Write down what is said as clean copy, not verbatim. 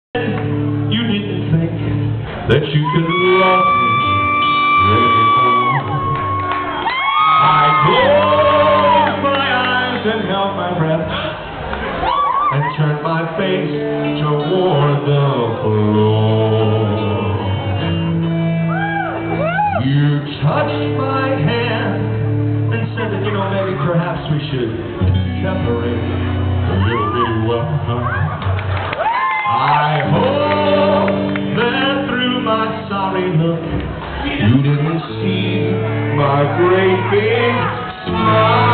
You didn't think that you could love me anymore. I closed my eyes and held my breath and turned my face toward the floor. You touched my hand and said that, maybe perhaps we should separate a little bit. Well, I hope that through my sorry look you didn't see my great big smile.